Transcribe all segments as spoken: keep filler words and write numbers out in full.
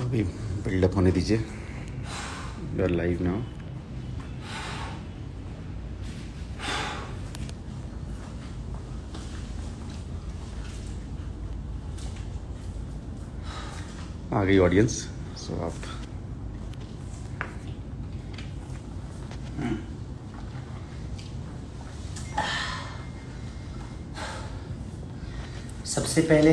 अभी बिल्डअप होने दीजिए। You are live now. आ गई ऑडियंस। सो आप सबसे पहले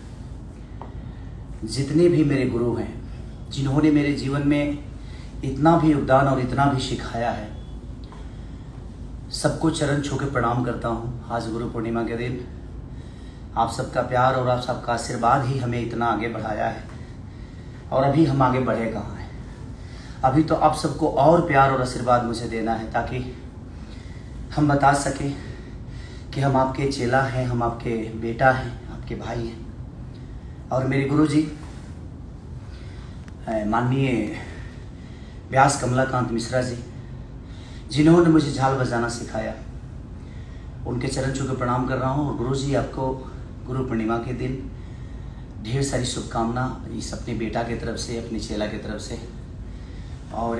जितने भी मेरे गुरु हैं, जिन्होंने मेरे जीवन में इतना भी योगदान और इतना भी सिखाया है, सबको चरण छू के प्रणाम करता हूँ। आज गुरु पूर्णिमा के दिन आप सबका प्यार और आप सबका आशीर्वाद ही हमें इतना आगे बढ़ाया है। और अभी हम आगे बढ़े कहाँ हैं? अभी तो आप सबको और प्यार और आशीर्वाद मुझे देना है, ताकि हम बता सकें कि हम आपके चेला हैं, हम आपके बेटा हैं, आपके भाई हैं। और मेरे गुरुजी माननीय व्यास कमलाकांत मिश्रा जी, जिन्होंने मुझे झाल बजाना सिखाया, उनके चरण छू के प्रणाम कर रहा हूँ। और गुरुजी आपको गुरु पूर्णिमा के दिन ढेर सारी शुभकामना, इस अपने बेटा की तरफ से, अपने चेला की तरफ से। और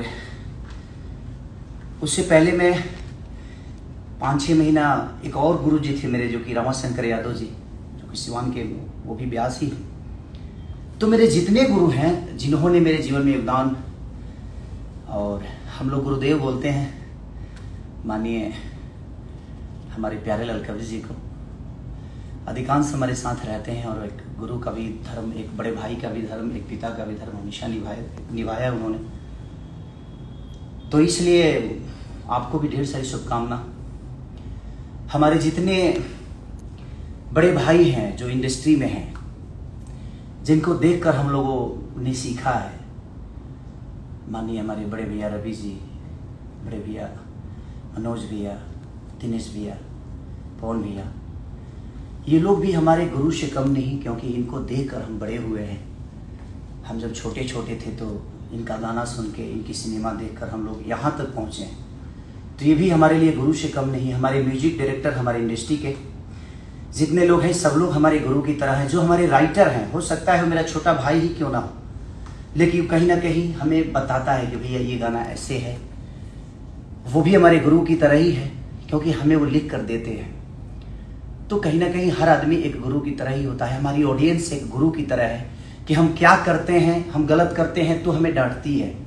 उससे पहले मैं पाँच छः महीना एक और गुरु जी थे मेरे, जो कि रमाशंकर यादव जी, जो कि सिवान के, वो भी व्यास ही। तो मेरे जितने गुरु हैं, जिन्होंने मेरे जीवन में योगदान, और हम लोग गुरुदेव बोलते हैं मानिए हमारे प्यारे ललकवि जी को, अधिकांश हमारे साथ रहते हैं। और एक गुरु का भी धर्म, एक बड़े भाई का भी धर्म, एक पिता का भी धर्म हमेशा निभाए निभाया उन्होंने। तो इसलिए आपको भी ढेर सारी शुभकामना। हमारे जितने बड़े भाई हैं जो इंडस्ट्री में हैं, जिनको देखकर हम लोगों ने सीखा है, मानिए हमारे बड़े भैया रवि जी, बड़े भैया मनोज भैया, दिनेश भैया, पवन भैया, ये लोग भी हमारे गुरु से कम नहीं, क्योंकि इनको देखकर हम बड़े हुए हैं। हम जब छोटे छोटे थे तो इनका गाना सुन के, इनकी सिनेमा देखकर हम लोग यहाँ तक पहुँचे हैं। तो ये भी हमारे लिए गुरु से कम नहीं। हमारे म्यूजिक डायरेक्टर, हमारे इंडस्ट्री के जितने लोग हैं, सब लोग हमारे गुरु की तरह हैं। जो हमारे राइटर हैं, हो सकता है मेरा छोटा भाई ही क्यों ना हो, लेकिन कहीं ना कहीं हमें बताता है कि भैया ये गाना ऐसे है, वो भी हमारे गुरु की तरह ही है, क्योंकि हमें वो लिख कर देते हैं। तो कहीं ना कहीं हर आदमी एक गुरु की तरह ही होता है। हमारी ऑडियंस एक गुरु की तरह है कि हम क्या करते हैं, हम गलत करते हैं तो हमें डांटती है,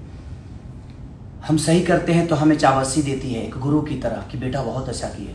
हम सही करते हैं तो हमें चावसी देती है, एक गुरु की तरह कि बेटा बहुत अच्छा किया।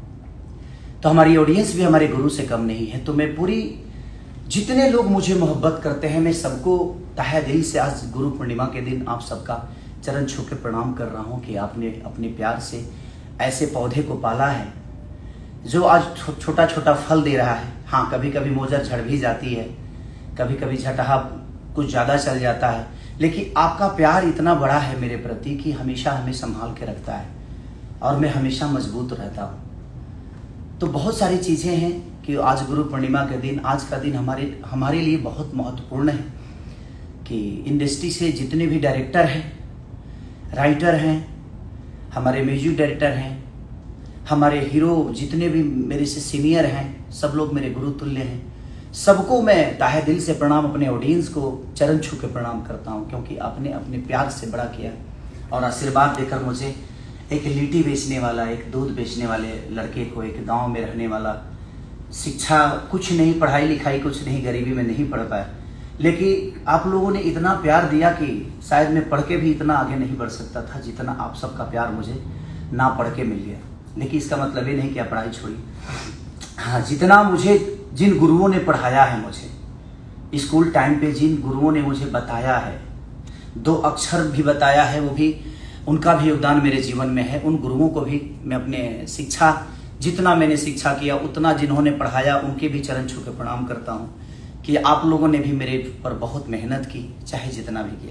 तो हमारी ऑडियंस भी हमारे गुरु से कम नहीं है। तो मैं पूरी, जितने लोग मुझे मोहब्बत करते हैं, मैं सबको तहे दिल से आज गुरु पूर्णिमा के दिन आप सबका चरण छू के प्रणाम कर रहा हूँ कि आपने अपने प्यार से ऐसे पौधे को पाला है जो आज छोटा छोटा फल दे रहा है। हाँ, कभी कभी मोजर झड़ भी जाती है, कभी कभी झटहा कुछ ज़्यादा चल जाता है, लेकिन आपका प्यार इतना बड़ा है मेरे प्रति कि हमेशा हमें संभाल के रखता है और मैं हमेशा मजबूत रहता हूँ। तो बहुत सारी चीज़ें हैं कि आज गुरु पूर्णिमा के दिन, आज का दिन हमारे हमारे लिए बहुत महत्वपूर्ण है कि इंडस्ट्री से जितने भी डायरेक्टर हैं, राइटर हैं, हमारे म्यूजिक डायरेक्टर हैं, हमारे हीरो जितने भी मेरे से सीनियर हैं, सब लोग मेरे गुरु तुल्य हैं। सबको मैं ताहे दिल से प्रणाम, अपने ऑडियंस को चरण छू के प्रणाम करता हूँ, क्योंकि आपने अपने प्यार से बड़ा किया और आशीर्वाद देकर मुझे एक लिट्टी बेचने वाला, एक दूध बेचने वाले लड़के को, एक गांव में रहने वाला, शिक्षा कुछ नहीं, पढ़ाई लिखाई कुछ नहीं, गरीबी में नहीं पढ़ पाया, लेकिन आप लोगों ने इतना प्यार दिया कि शायद मैं पढ़ के भी इतना आगे नहीं बढ़ सकता था जितना आप सबका प्यार मुझे ना पढ़ के मिल गया। लेकिन इसका मतलब ये नहीं कि आप पढ़ाई छोड़ी। हाँ, जितना मुझे, जिन गुरुओं ने पढ़ाया है मुझे स्कूल टाइम पे, जिन गुरुओं ने मुझे बताया है, दो अक्षर भी बताया है, वो भी, उनका भी योगदान मेरे जीवन में है। उन गुरुओं को भी मैं अपने शिक्षा, जितना मैंने शिक्षा किया, उतना जिन्होंने पढ़ाया, उनके भी चरण छू के प्रणाम करता हूँ कि आप लोगों ने भी मेरे पर बहुत मेहनत की, चाहे जितना भी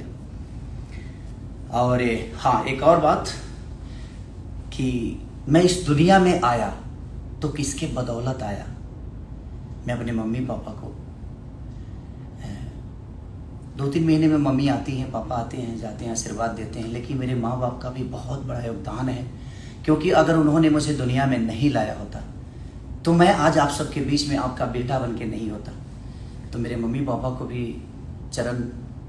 किया। और हाँ, एक और बात कि मैं इस दुनिया में आया तो किसके बदौलत आया? मैं अपने मम्मी पापा को, दो तीन महीने में मम्मी आती हैं, पापा आते हैं, जाते हैं, आशीर्वाद देते हैं, लेकिन मेरे माँ बाप का भी बहुत बड़ा योगदान है, क्योंकि अगर उन्होंने मुझे दुनिया में नहीं लाया होता तो मैं आज आप सबके बीच में आपका बेटा बन के नहीं होता। तो मेरे मम्मी पापा को भी चरण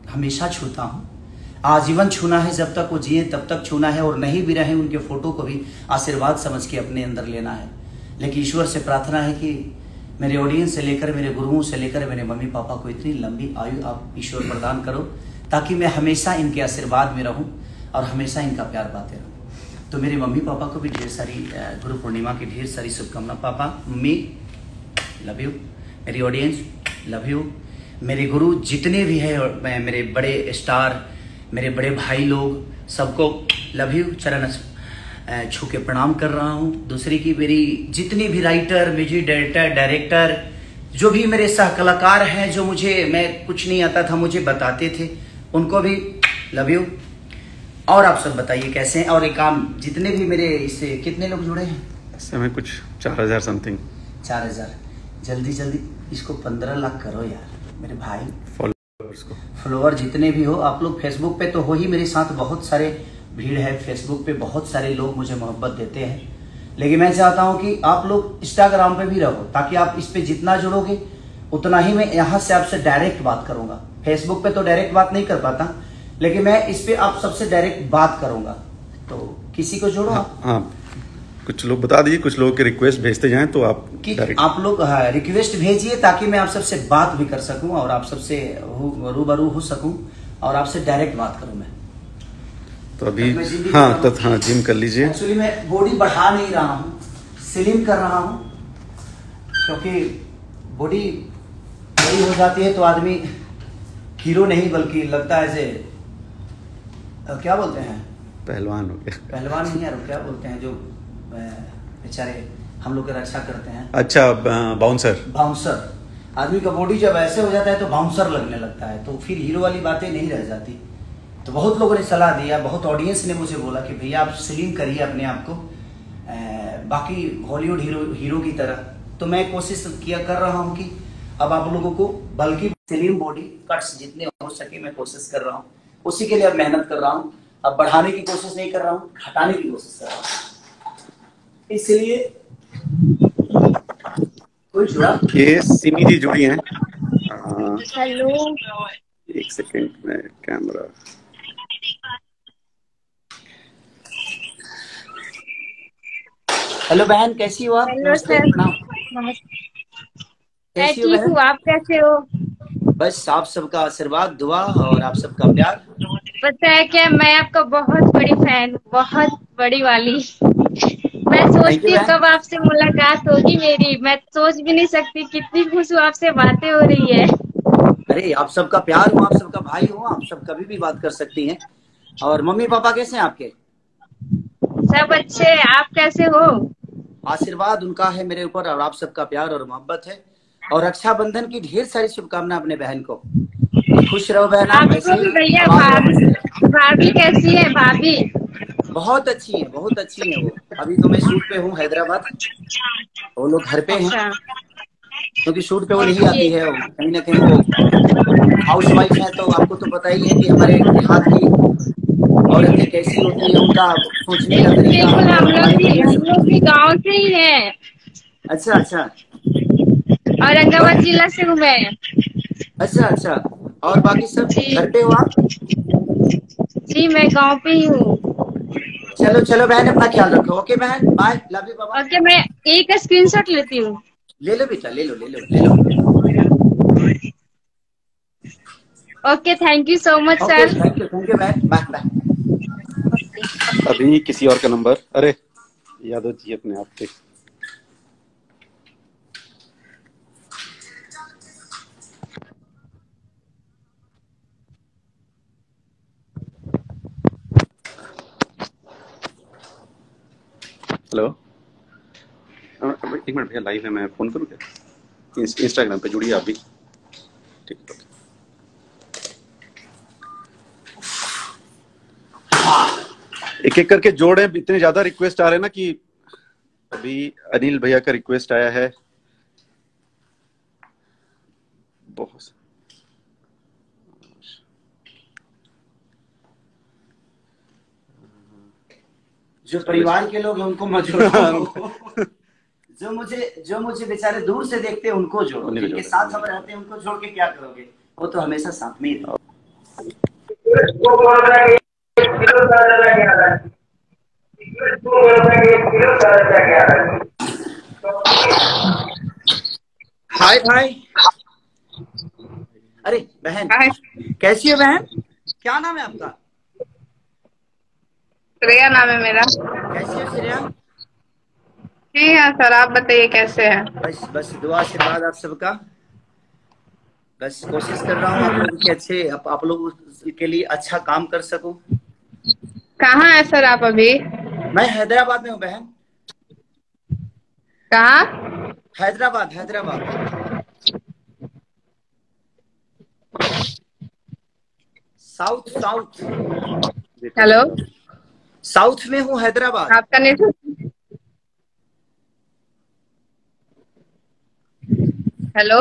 हमेशा छूता हूँ, आजीवन छूना है, जब तक वो जिए तब तक छूना है, और नहीं भी रहे उनके फोटो को भी आशीर्वाद समझ के अपने अंदर लेना है। लेकिन ईश्वर से प्रार्थना है कि मेरे ऑडियंस से लेकर, मेरे गुरुओं से लेकर, मेरे मम्मी पापा को इतनी लंबी आयु आप ईश्वर प्रदान करो ताकि मैं हमेशा इनके आशीर्वाद में रहूं और हमेशा इनका प्यार पाते रहूं। तो मेरे मम्मी पापा को भी ढेर सारी गुरु पूर्णिमा की ढेर सारी शुभकामना। पापा मम्मी लव यू, मेरी ऑडियंस लव यू, मेरे गुरु जितने भी हैं, मेरे बड़े स्टार, मेरे बड़े भाई लोग, सबको लव यू, चरण छू के प्रणाम कर रहा हूँ। दूसरी की मेरी जितनी भी राइटर, म्यूजिक डायरेक्टर, डायरेक्टर, जो भी मेरे सह कलाकार हैं, जो मुझे, मैं कुछ नहीं आता था मुझे बताते थे, उनको भी लव यू। और आप सब बताइए कैसे हैं। और एक काम, जितने भी मेरे इससे कितने लोग जुड़े हैं? इससे में कुछ चार हजार समथिंग। चार हजार जल्दी जल्दी इसको पंद्रह लाख करो यार मेरे भाई। फॉलोअर्स को, फॉलोअर जितने भी हो आप लोग, फेसबुक पे तो हो ही मेरे साथ बहुत सारे भीड़ है, फेसबुक पे बहुत सारे लोग मुझे मोहब्बत देते हैं, लेकिन मैं चाहता हूं कि आप लोग इंस्टाग्राम पे भी रहो, ताकि आप इस पे जितना जुड़ोगे उतना ही मैं यहाँ से आपसे डायरेक्ट बात करूंगा। फेसबुक पे तो डायरेक्ट बात नहीं कर पाता, लेकिन मैं इस पे आप सबसे डायरेक्ट बात करूंगा। तो किसी को जोड़ो आप। हाँ, कुछ लोग बता दीजिए, कुछ लोग के रिक्वेस्ट भेजते जाएं तो आप कि आप लोग रिक्वेस्ट भेजिए ताकि मैं आप सबसे बात भी कर सकूं और आप सबसे रूबरू हो सकूं और आपसे डायरेक्ट बात करूं मैं। तो अभी हाँ, तो हाँ, जिम कर लीजिए। एक्चुअली मैं बॉडी बढ़ा नहीं रहा हूँ, स्लिम कर रहा हूँ, क्योंकि बॉडी बड़ी हो जाती है तो आदमी हीरो नहीं बल्कि लगता है जैसे क्या बोलते हैं, पहलवान हो गया। पहलवान नहीं यार, क्या बोलते हैं जो बेचारे हम लोग की रक्षा करते हैं। अच्छा, बाउंसर। बाउंसर। आदमी का बॉडी जब ऐसे हो जाता है तो बाउंसर लगने लगता है, तो फिर हीरो वाली बातें नहीं रह जाती। तो बहुत लोगों ने सलाह दिया, बहुत ऑडियंस ने मुझे बोला कि भैया आप स्लिम करिए अपने आप को, बाकी हॉलीवुड हीरो हीरो की तरह। तो मैं कोशिश किया कर रहा हूँ कि अब आप लोगों को बल्कि स्लिम बॉडी कट्स जितने हो सके मैं कोशिश कर रहा हूँ, उसी के लिए अब मेहनत कर रहा हूँ। अब बढ़ाने की कोशिश नहीं कर रहा हूँ, घटाने की कोशिश कर रहा हूँ। इसलिए कोई जुड़ा? ये सिमी जी जुड़ी हैं। हेलो, एक सेकंड में कैमरा। हेलो बहन, कैसी हो आप? हेलो सर, नमस्ते। मैं कैसी हो ठीक बहन? हूँ, आप कैसे हो? बस आप सबका आशीर्वाद, दुआ और आप सबका प्यार। पता है क्या, मैं आपका बहुत बड़ी फैन, बहुत बड़ी वाली। मैं सोचती हूँ कब आपसे मुलाकात होगी मेरी। मैं सोच भी नहीं सकती, कितनी खुश हूँ आपसे बातें हो रही है। अरे आप सबका प्यार हूँ, आप सबका भाई हूँ, आप सब कभी भी बात कर सकती हैं। और मम्मी पापा कैसे हैं आपके? सब अच्छे, आप कैसे हो? आशीर्वाद उनका है मेरे ऊपर और आप सबका प्यार और मोहब्बत है। और रक्षाबंधन की ढेर सारी शुभकामना अपने बहन को। खुश रहो बहन। भाभी को भी भैया। भाभी भाभी कैसी है? भाभी बहुत अच्छी है, बहुत अच्छी है वो। अभी तो मैं शूट पे हूँ हैदराबाद, वो लोग घर पे हैं, क्योंकि शूट पे वो नहीं आती है, वो कहीं ना कहीं वो हाउस वाइफ है। तो आपको तो पता ही है कि हमारे देहात की औरतें कैसी होती है, उनका सोचने का तरीका। हम लोग भी हम लोग भी गाँव से ही है। अच्छा अच्छा, औरंगाबाद जिला से हूँ मैं। अच्छा अच्छा, और बाकी सब घर पे हो आप? जी मैं गाँव पे ही हूँ। चलो चलो बहन, अपना ख्याल रखो। ओके बहन, बाय, लव यू बाबा। ओके, मैं एक स्क्रीनशॉट लेती हूँ। ले लो बेटा, ले लो ले लो ले लो। Okay, thank you so much sir. Thank you thank you बहन, बाय बाय। अभी किसी और का नंबर, अरे यादव जी अपने आप पे। हेलो, एक मिनट भैया, लाइव है, मैं फोन करूँ क्या? इंस्टाग्राम पे जुड़िए आप भी, ठीक है? एक एक करके जोड़े, इतने ज्यादा रिक्वेस्ट आ रहे हैं ना कि अभी अनिल भैया का रिक्वेस्ट आया है बहुत। जो परिवार के लोग हैं उनको मत जोड़ो। जो मुझे जो मुझे बेचारे दूर से देखते हैं उनको जोड़ो, जिनके साथ हम रहते हैं उनको जोड़ के क्या करोगे? वो तो हमेशा साथ में ही रहते। हाय भाई। अरे बहन, हाय। कैसी है बहन? क्या नाम है आपका? श्रेया नाम है मेरा। कैसी हो श्रेया? ठीक है सर, आप बताइए कैसे हैं? बस बस दुआ आशीर्वाद आप सबका। बस कोशिश कर रहा हूँ आप लोगों के अच्छे आप, आप लोगों के लिए अच्छा काम कर सकूं। कहाँ है सर आप अभी? मैं हैदराबाद में हूँ बहन। कहाँ? Hyderabad Hyderabad. South south hello, south में हूँ, हैदराबाद। आपका नेटवर्क। हेलो,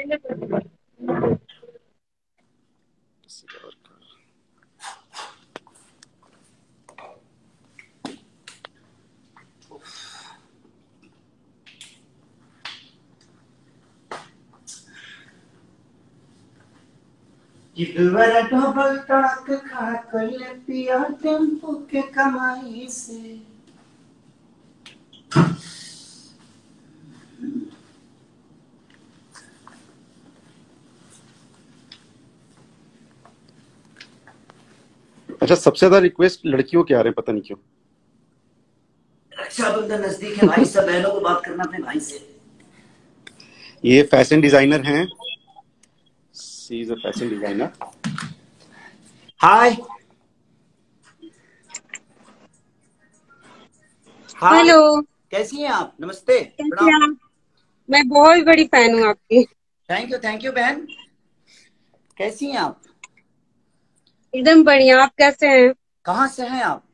डबल टाक खा कर पिया टेम्पो के कमाई से। अच्छा, सबसे ज्यादा रिक्वेस्ट लड़कियों के आ रहे हैं, पता नहीं क्यों। रक्षाबंधन नजदीक है भाई, सब बहनों को बात करना अपने भाई से। ये फैशन डिजाइनर हैं, she is a fashion designer. Hi hi, hello, कैसी हैं आप? नमस्ते, कैसे प्रणाम। हैं आप? मैं बहुत बड़ी फैन हूँ आपकी। थैंक यू थैंक यू बहन, कैसी हैं आप? एकदम बढ़िया। आप कैसे हैं? कहाँ से हैं आप?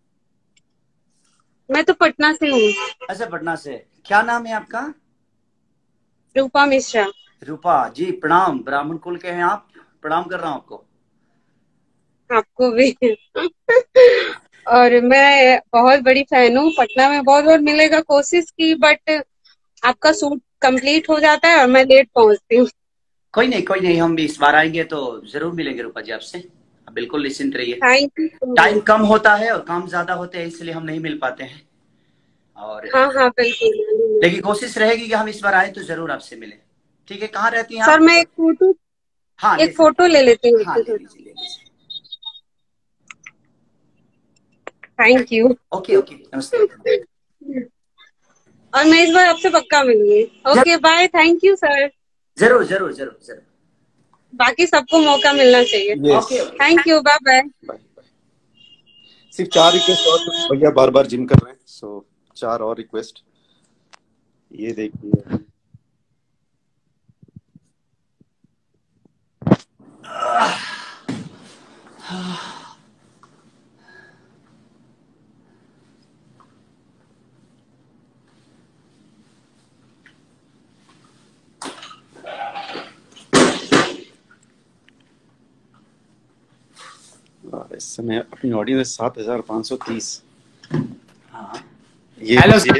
मैं तो पटना से हूँ। अच्छा, पटना से। क्या नाम है आपका? रूपा मिश्रा। रूपा जी, प्रणाम। ब्राह्मण कुल के हैं आप? प्रणाम कर रहा हूँ आपको। आपको भी। और मैं बहुत बड़ी फैन हूँ। पटना में बहुत बार मिलने का कोशिश की, बट आपका सूट कंप्लीट हो जाता है और मैं लेट पहुंचती हूँ। कोई नहीं कोई नहीं, हम भी इस बार आएंगे तो जरूर मिलेंगे रूपा जी आपसे। आप बिल्कुल निश्चिंत रहिए। Thank you. टाइम कम होता है और काम ज्यादा होते हैं, इसलिए हम नहीं मिल पाते हैं। और हाँ हाँ बिल्कुल। लेकिन कोशिश रहेगी कि हम इस बार आए तो जरूर आपसे मिले। ठीक है, कहाँ रहती हैं सर आप? मैं एक फोटो हाँ, ले एक सकते फोटो ले लेती हूँ हैं। हाँ, आपके ले साथ। लीजिए ले लीजिए। Thank you. ओके ओके, नमस्ते। और मैं इस बार आपसे पक्का मिलूंगी। Okay bye, thank you sir. जरूर जरूर जरूर जरूर। बाकी सबको मौका मिलना चाहिए। Yes, okay okay. Thank you, bye bye. Bye. सिर्फ चार रिक्वेस्ट और, कुछ भैया बार बार जिम कर रहे हैं, सो चार और रिक्वेस्ट। ये देखिए, इस समय अपनी ऑडियंस सात हजार पाँच सौ तीस। ये हेलो सर।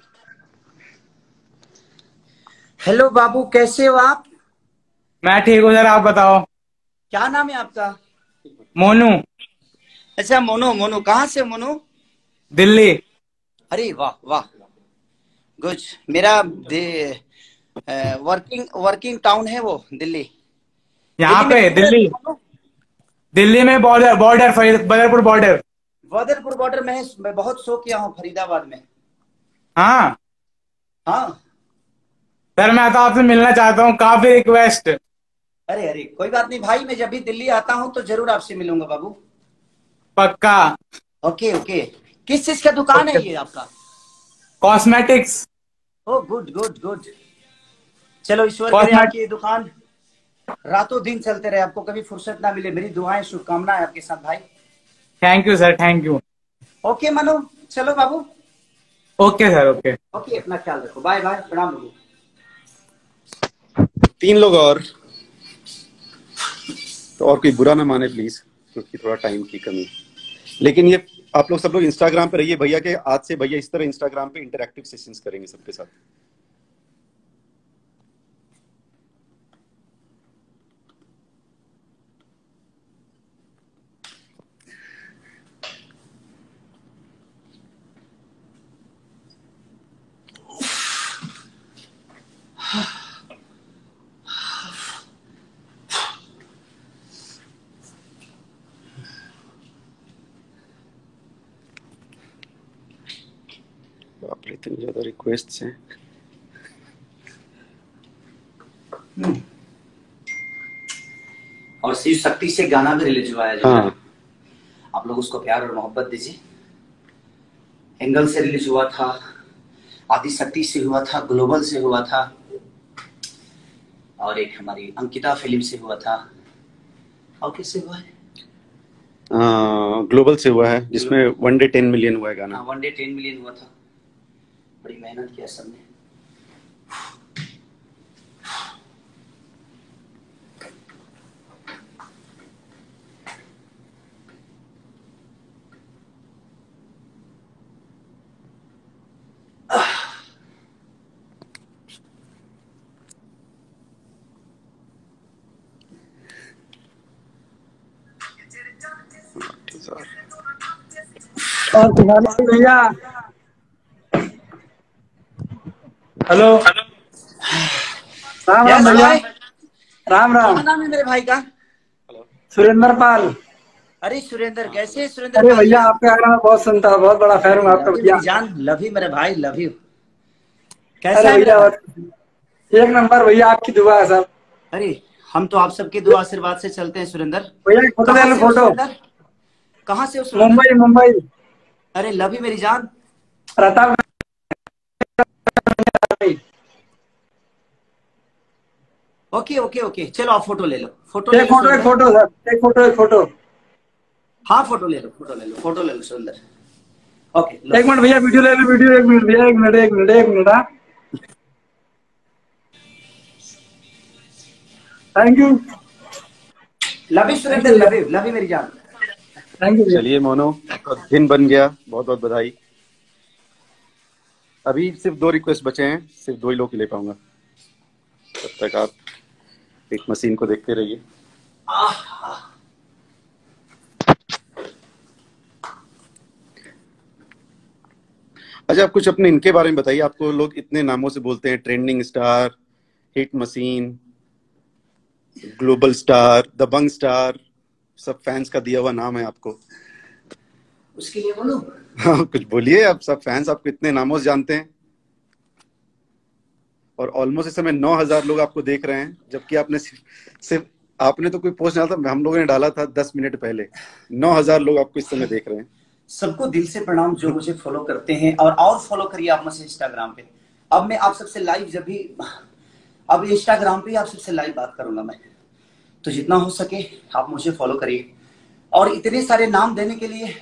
हेलो बाबू, कैसे हो आप? मैं ठीक हूँ सर, आप बताओ। क्या नाम है आपका? मोनू। अच्छा, मोनू। मोनू कहाँ से मोनू? दिल्ली। अरे वाह वाह, गुड। मेरा वर्किंग वर्किंग टाउन है वो, दिल्ली। यहाँ दिल्ली में पे कहाँ रहते दिल्ली हो मोनू? दिल्ली में border border Badarpur border. Badarpur border में है। मैं बहुत शो किया हूँ फरीदाबाद में। हाँ हाँ। सर, मैं तो आपसे मिलना चाहता हूँ, काफी रिक्वेस्ट। अरे अरे, कोई बात नहीं भाई, मैं जब भी दिल्ली आता हूँ तो जरूर आपसे मिलूंगा बाबू। पक्का। Okay okay. किस चीज का दुकान है ये आपका? Cosmetics. Oh good good good. चलो, ईश्वर करे कॉस्मेट आपकी ये दुकान रातों दिन चलते रहे, आपको कभी फुर्सत ना मिले। मेरी दुआएं शुभकामनाएं आपके साथ भाई। Thank you sir, thank you. Okay Manu, चलो बाबू। Okay sir, okay. ओके, अपना ख्याल रखो। बाय बाय, प्रणाम बाबू। तीन लोग और, तो और कोई बुरा ना माने प्लीज, क्योंकि थोड़ा टाइम की कमी। लेकिन ये आप लोग सब लोग इंस्टाग्राम पे रहिए भैया के। आज से भैया इस तरह इंस्टाग्राम पे इंटरैक्टिव सेशंस करेंगे सबके साथ। इतनी ज्यादा रिक्वेस्ट हैं। और शिव शक्ति से गाना भी रिलीज हुआ है जो हाँ। आप लोग उसको प्यार और मोहब्बत दीजिए। एंगल से रिलीज हुआ था, आदि शक्ति से हुआ था, ग्लोबल से हुआ था, और एक हमारी अंकिता फिल्म से हुआ था। और किससे हुआ है? ग्लोबल से हुआ है, जिसमें वन डे टेन मिलियन हुआ है गाना। हाँ, वन डे टेन मिलियन हुआ था। बड़ी मेहनत किया सबने। और तुम्हारे भैया हेलो राम राम भैया, राम राम। क्या नाम है मेरे भाई का? सुरेंद्र पाल। अरे सुरेंद्र, कैसे सुरेंद्र? अरे भैया आपके गाना में बहुत सुनता हूँ, बहुत बड़ा फैन हूँ आपका भैया। जान, लव यू मेरे भाई, लव यू। कैसा अरे है भैया मेरा? एक नंबर भैया, आपकी दुआ है सब। अरे हम तो आप सबके दुआ आशीर्वाद से चलते हैं सुरेंद्र। भैया एक फोटो ले लो, फोटो। कहाँ से हो सुरेंद्र? मुंबई मुंबई। अरे लव यू मेरी जान। प्रताप। ओके ओके ओके, चलो आप फोटो ले लो। फोटो एक फोटो एक फोटो सर, एक फोटो एक फोटो। हाँ फोटो ले लो, फोटो ले लो, फोटो ले लो सुरेंद्र। ओके एक मिनट भैया, वीडियो ले लो, वीडियो। एक मिनट भैया, एक मिनट एक मिनट एक मिनट। हाँ thank you. Love you Surendra, love you, love you मेरी जान। Thank you. चलिए मोनो, आपका दिन बन गया, बहुत बहुत बधाई। अभी सिर्फ दो रिक्वेस्ट बचे हैं, सिर्फ दो ही लोग ले पाऊंगा। तब तक आप एक मशीन को देखते रहिए। अच्छा, आप कुछ अपने इनके बारे में बताइए। आपको लोग इतने नामों से बोलते हैं, trending star, hit machine, global star, Dabangg star, सब फैंस का दिया हुआ नाम है आपको। उसके लिए बोलो। हाँ कुछ बोलिए। आप सब फैंस आपको इतने नामों से जानते हैं, और ऑलमोस्ट इस समय नौ हजार लोग आपको देख रहे हैं, जबकि आपने सिर्फ सिर्फ आपने तो कोई पोस्ट डाला था, हम लोगों ने डाला था दस मिनट पहले। नौ हजार लोग आपको इस समय देख रहे हैं। सबको दिल से प्रणाम जो मुझे फॉलो करते हैं, और और फॉलो करिए आप मुझे इंस्टाग्राम पे। अब मैं आप सबसे लाइव, जब भी अब इंस्टाग्राम पे आप सबसे लाइव बात करूंगा मैं, तो जितना हो सके आप मुझे फॉलो करिए। और इतने सारे नाम देने के लिए,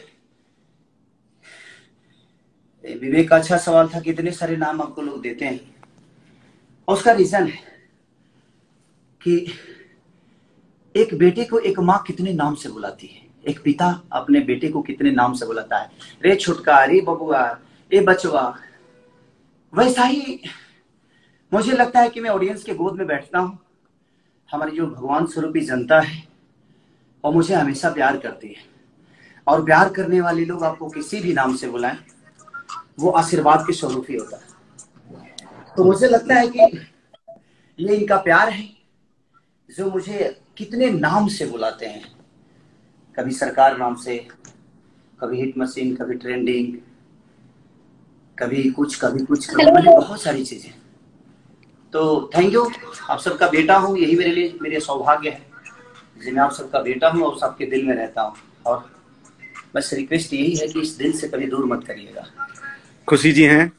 विवेक का अच्छा सवाल था कि इतने सारे नाम आपको लोग देते हैं, और उसका रीजन है कि एक बेटे को एक माँ कितने नाम से बुलाती है, एक पिता अपने बेटे को कितने नाम से बुलाता है। रे छुटका, रे बबुआ, रे बचवा। वैसा ही मुझे लगता है कि मैं ऑडियंस के गोद में बैठता हूँ। हमारी जो भगवान स्वरूपी जनता है और मुझे हमेशा प्यार करती है, और प्यार करने वाले लोग आपको किसी भी नाम से बुलाएं, वो आशीर्वाद के स्वरूप ही होता है। तो मुझे लगता है कि ये इनका प्यार है जो मुझे कितने नाम से बुलाते हैं। कभी सरकार नाम से, कभी हिट मशीन, कभी ट्रेंडिंग, कभी कुछ कभी कुछ कभी बहुत सारी चीजें। तो थैंक यू। आप सबका बेटा हूँ, यही मेरे लिए मेरे सौभाग्य है कि मैं आप सबका बेटा हूँ और सबके दिल में रहता हूँ। और बस रिक्वेस्ट यही है कि इस दिल से कभी दूर मत करिएगा। खुशी जी हैं।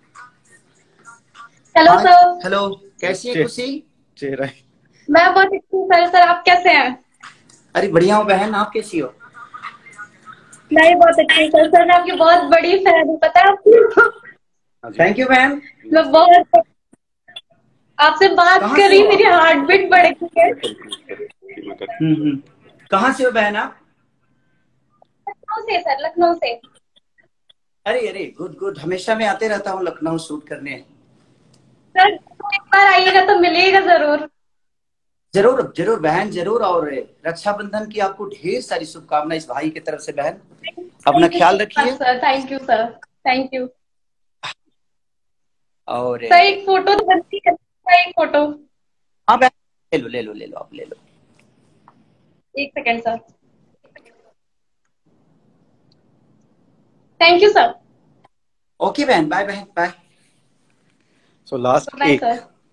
Hello sir. हेलो, कैसी है खुशी? चेहरा मैं बहुत अच्छी हूँ सर। सर आप कैसे हैं? अरे बढ़िया हूँ बहन, आप कैसी हो? मैं बहुत अच्छी हूँ सर। सर मैं आपकी बहुत बड़ी फैन हूँ, पता है आपको? थैंक यू बहन। मैं बहुत आपसे बात कर रही, मेरी हार्ट बीट बढ़ गई है। हम्म कहाँ से हो बहन आप? लखनऊ से सर, लखनऊ से। अरे अरे गुड गुड, हमेशा मैं आते रहता हूँ लखनऊ शूट करने। सर एक बार आइएगा तो मिलिएगा जरूर। जरूर जरूर बहन, जरूर। और रक्षाबंधन की आपको ढेर सारी शुभकामनाएं इस भाई की तरफ से बहन। अपना ख्याल रखिए sir. Thank you sir, thank you. और सर एक फोटो तो बनती है, एक फोटो। हाँ बहन, ले लो ले लो ले लो, आप ले लो। एक second sir. Thank you sir. Okay बहन, बाय बहन, बाय। सो लास्ट बाय एक सर,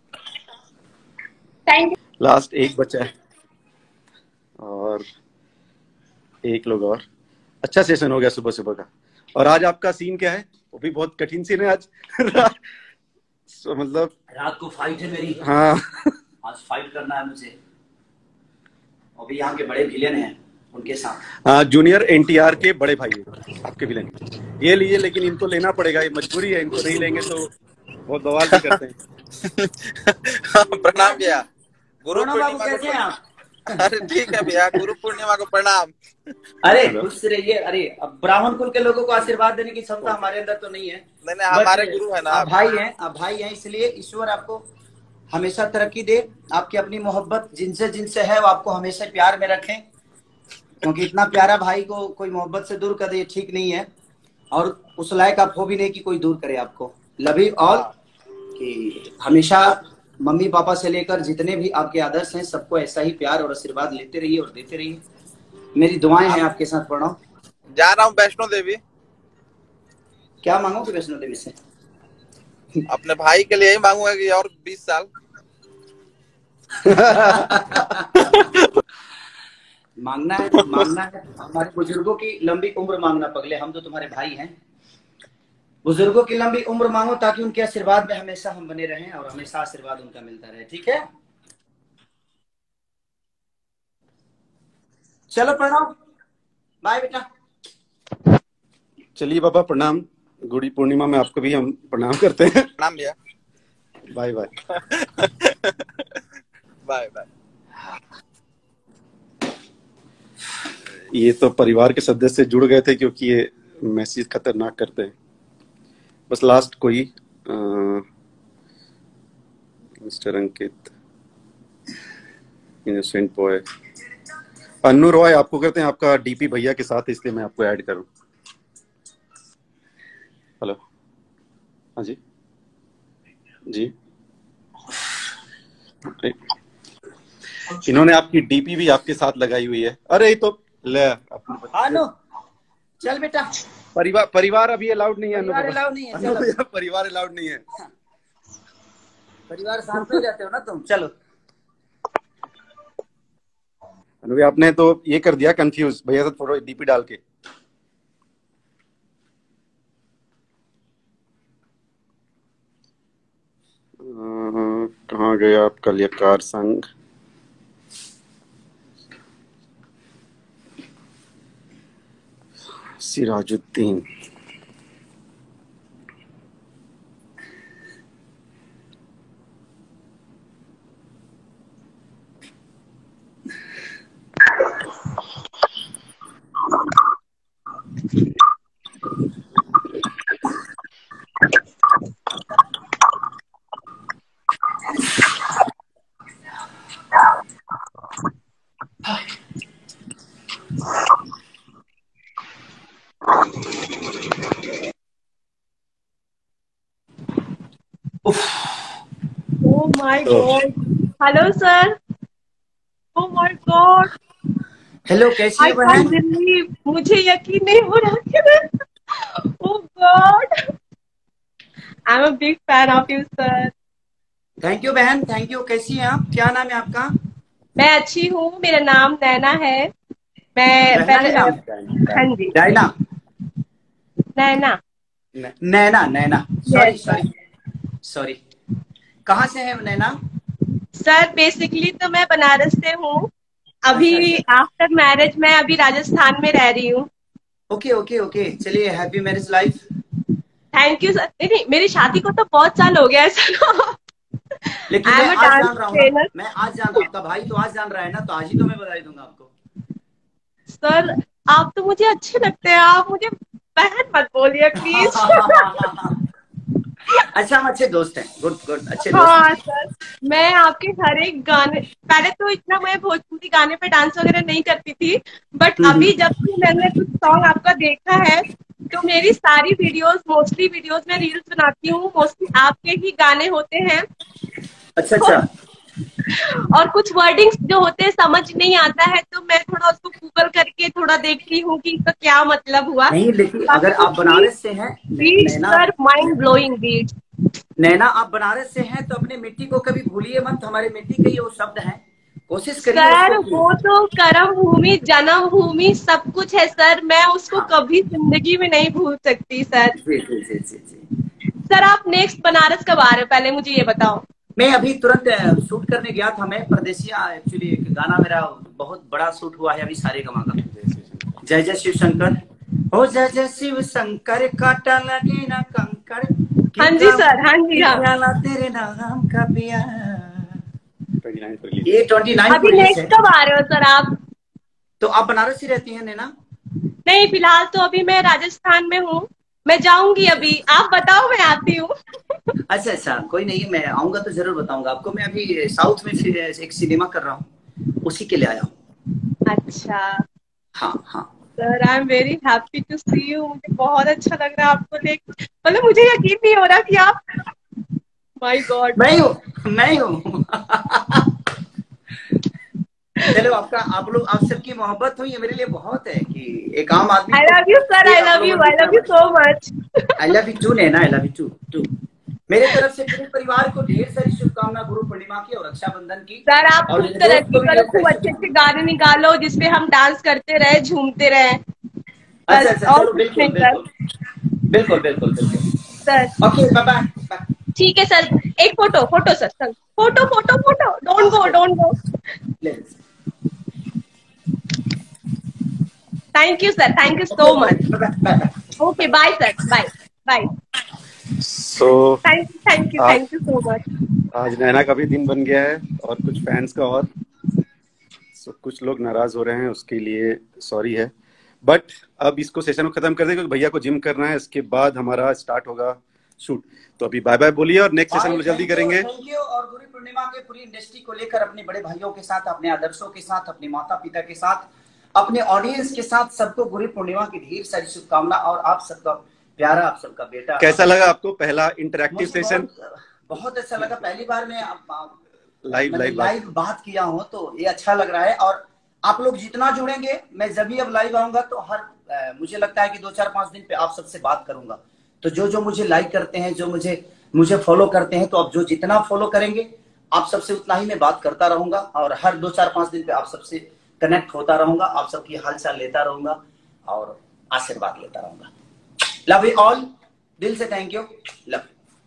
थैंक यू। लास्ट एक बचा है और एक लोग और। अच्छा सेशन हो गया सुबह सुबह का। और आज आपका सीन क्या है? वो भी बहुत कठिन सीन है आज। so, मतलब रात को फाइट है मेरी। हाँ आज फाइट करना है मुझे। अभी यहाँ के बड़े विलेन हैं, उनके साथ। हाँ, जूनियर एनटीआर के बड़े भाई है आपके विलेन। ये लिए, लेकिन इनको लेना पड़ेगा, ये मजबूरी है। इनको नहीं लेंगे तो बहुत बवाल भी करते हैं। प्रणाम भैया। गुरु प्रणव बाबू पूर्णिमा कैसे हैं आप? को अरे ठीक है भैया, गुरु पूर्णिमा को प्रणाम। अरे खुश रहिए। अरे अब ब्राह्मण कुल के लोगों को आशीर्वाद देने की क्षमता हमारे अंदर तो नहीं है। नहीं नहीं, हमारे गुरु है ना आप भाई हैं, आप भाई हैं, इसलिए ईश्वर आपको हमेशा तरक्की दे। आपकी अपनी मोहब्बत जिनसे जिनसे है वो आपको हमेशा प्यार में रखें, क्योंकि इतना प्यारा भाई को कोई मोहब्बत से दूर कर दे, ठीक नहीं है। और उस लायक आप हो भी नहीं कि कोई दूर करे आपको। Love you all. कि हमेशा मम्मी पापा से लेकर जितने भी आपके आदर्श हैं सबको ऐसा ही प्यार और आशीर्वाद लेते रहिए और देते रहिए। मेरी दुआएं हैं आपके साथ। प्रणव, जा रहा हूँ वैष्णो देवी। क्या मांगोगे वैष्णो देवी से? अपने भाई के लिए ही मांगूंगा कि और बीस साल। मांगना है, मांगना है। हमारे बुजुर्गों की लंबी उम्र मांगना पगले, हम तो तुम्हारे भाई हैं। बुजुर्गों की लंबी उम्र मांगो ताकि उनके आशीर्वाद में हमेशा हम बने रहें और हमेशा आशीर्वाद उनका मिलता रहे, ठीक है? चलो प्रणव, बाय बेटा। चलिए बाबा, प्रणाम। गुड़ी पूर्णिमा में आपको भी हम प्रणाम करते हैं। प्रणाम भैया। Bye bye. Bye bye. ये तो परिवार के सदस्य जुड़ गए थे क्योंकि ये मैसेज खतरनाक करते हैं। बस लास्ट कोई mister Ankit, innocent boy, Annu Roy आपको करते हैं। आपका डीपी भैया के साथ, इसलिए मैं आपको ऐड करूं। हेलो, हाँ जी जी। इन्होंने आपकी डीपी भी आपके साथ लगाई हुई है। अरे ये तो ले हाँ, चल बेटा। परिवार परिवार अभी अलाउड नहीं है। परिवार अलाउड नहीं है, अनु भैया, परिवार अलाउड नहीं है। परिवार साथ में रहते हो ना तुम। चलो अनु भैया, आपने तो ये कर दिया कंफ्यूज भैया से थोड़ा डीपी डाल के। कहाँ गया आपका लियकार संघ? Sirajuddin. Oh my God. Hello, sir. Oh my God. Hello, कैसी I है can't बहन? believe. मुझे यकीन नहीं हो रहा कि मैं- Oh God. I'm a big fan of you, sir. Thank you बहन, थैंक यू। कैसी हैं आप? क्या नाम है आपका? मैं अच्छी हूँ। मेरा नाम नैना है। मैं पहले नाम? हाँ जी, Diana. Naina. Naina, Naina. Sorry sorry sorry. कहाँ से है नैना? सर बेसिकली तो मैं बनारस से हूँ। अभी आफ्टर मैरिज मैं अभी राजस्थान में रह रही हूँ। Okay okay okay. चलिए, happy marriage life. Thank you sir. नहीं नहीं, मेरी शादी को तो बहुत साल हो गया है सर। लेकिन I'm मैं a आज dance जान रहा हूँ trainer. ना, मैं आज जान रहा हूँ। आपका भाई तो आज जान रहा है ना, तो आज ही तो मैं बधाई दूंगा आपको। सर आप तो मुझे अच्छे लगते हैं, आप मुझे बहन मत बोलिए प्लीज। अच्छा, हम अच्छे दोस्त हैं। गुड गुड, अच्छे दोस्त। हाँ सर, मैं आपके हर एक गाने, पहले तो इतना मैं भोजपुरी गाने पे डांस वगैरह नहीं करती थी, बट अभी जब से मैंने कुछ सॉन्ग आपका देखा है तो मेरी सारी वीडियोस, मोस्टली वीडियोस में रील्स बनाती हूँ, मोस्टली आपके ही गाने होते हैं। अच्छा अच्छा। और कुछ वर्डिंग्स जो होते हैं समझ नहीं आता है, तो मैं थोड़ा उसको गूगल करके थोड़ा देखती हूँ कि इसका क्या मतलब हुआ। नहीं लेकिन अगर आप बनारस से हैं Naina, sir mind blowing beats. Naina आप बनारस से हैं तो अपने मिट्टी को कभी भूलिए मत, हमारे मिट्टी के ये वो शब्द हैं, कोशिश करिए। सर वो तो कर्म भूमि जन्म भूमि सब कुछ है सर, मैं उसको हाँ। कभी जिंदगी में नहीं भूल सकती सर। जी जी जी जी जी। सर आप नेक्स्ट बनारस कब आ रहे हो, पहले मुझे ये बताओ। मैं अभी तुरंत शूट करने गया था, मैं परदेसिया, एक्चुअली एक गाना मेरा बहुत बड़ा शूट हुआ है अभी सारे गमा का, जय जय शिव शंकर, हो जय जय शिव शंकर, काटा लगे ना कंकर। हाँ जी सर, हाँ जी हाँ। तेरे नाम का प्यार, ये ट्वेंटी नाइन अभी नेक्स्ट कब आ रहे हो सर आप? तो आप बनारस ही रहती हैं नैना? नहीं फिलहाल तो अभी मैं राजस्थान में हूँ, मैं जाऊंगी अभी, आप बताओ मैं आती हूँ। अच्छा अच्छा, कोई नहीं, मैं आऊंगा तो जरूर बताऊंगा आपको। मैं अभी साउथ में एक सिनेमा कर रहा हूँ, उसी के लिए आया हूँ। अच्छा हाँ हाँ sir, I am very happy to see you, मुझे बहुत अच्छा लग रहा है आपको देख, मतलब मुझे यकीन नहीं हो रहा कि आप, माय गॉड। मैं हूँ मैं हूँ चलो आपका, आप लोग, आप सबकी मोहब्बत हुई है मेरे लिए बहुत है कि एक आम आदमी। I love you sir, I love you, I love you so much. I love you too Naina, I love you too too. मेरे तरफ से पूरे परिवार को ढेर सारी शुभकामना गुरु पूर्णिमा की और रक्षाबंधन की। सर आप खूब तरक्की करो, खूब अच्छे अच्छे गाने निकालो जिसपे हम डांस करते रहे, झूमते रहे। अच्छा अच्छा, चलो बिल्कुल बिल्कुल बिल्कुल बिल्कुल बिल्कुल सर। Okay bye bye. ठीक है सर, एक photo photo sir, sir photo photo photo, don't go don't go. Thank you sir, thank you so much. Okay bye sir, bye bye. So thank you thank you thank you so much. आज नैना का भी दिन बन गया है और कुछ fans का, और so, कुछ लोग नाराज हो रहे हैं, उसके लिए सॉरी है। बट अब इसको सेशन को खत्म कर दें क्योंकि भैया को जिम करना है, इसके बाद हमारा स्टार्ट होगा शूट। तो अभी बाय बाय बोलिए और नेक्स्ट सेशन में जल्दी करेंगे। Thank you. और गुरु पूर्णिमा के पूरी इंडस्ट्री को लेकर अपने बड़े भाइयों के साथ, अपने आदर्शों के साथ, अपने माता पिता के साथ, अपने ऑडियंस के साथ सबको गुरु पूर्णिमा की ढेर सारी शुभकामना। और आप सबका प्यारा, आप सबका बेटा। कैसा लगा आपको पहला इंटरैक्टिव सेशन? बहुत अच्छा लगा, पहली बार मैं लाइव लाइव लाइव बात किया हूँ तो ये अच्छा लग रहा है। और आप लोग जितना जुड़ेंगे, मैं जब भी अब लाइव आऊंगा तो हर आ, मुझे लगता है कि दो चार पांच दिन पे आप सबसे बात करूंगा। तो जो जो मुझे लाइक करते हैं, जो मुझे मुझे फॉलो करते हैं, तो आप जो जितना फॉलो करेंगे आप सबसे उतना ही मैं बात करता रहूंगा। और हर दो चार पांच दिन पे आप सबसे कनेक्ट होता रहूंगा, आप सबकी हालचाल लेता रहूंगा और आशीर्वाद लेता रहूंगा। लव यू ऑल, दिल से थैंक यू, लव।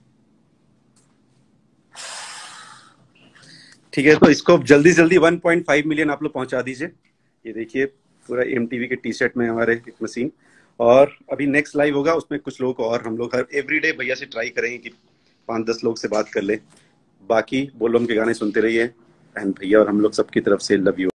ठीक है, तो इसको जल्दी जल्दी वन पॉइंट फाइव मिलियन आप लोग पहुंचा दीजिए। ये देखिए पूरा एमटीवी के टी शर्ट में हमारे एक मशीन। और अभी नेक्स्ट लाइव होगा, उसमें कुछ लोग और हम लोग हर एवरीडे भैया से ट्राई करेंगे कि पांच दस लोग से बात कर ले। बाकी बोलबम के गाने सुनते रहिए, एंड भैया और हम लोग सबकी तरफ से लव यू।